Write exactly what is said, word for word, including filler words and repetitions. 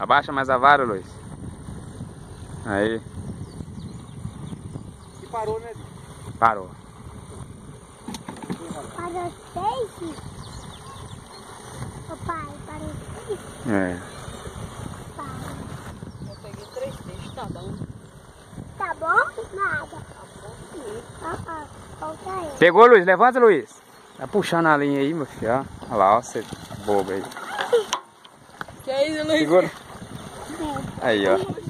Abaixa mais a vara, Luiz. Aí. E parou, né? Parou. Parou seis? Ô pai, parou seis? É. Pai. Eu peguei três peixes, tá bom? Tá bom? Nada. Tá bom sim. Ah, ah. Volta aí. Pegou, Luiz? Levanta, Luiz. Tá puxando a linha aí, meu filho. Ó. Olha lá, ó, você bobo aí. Que é isso, Luiz? Segura. Aí, ó.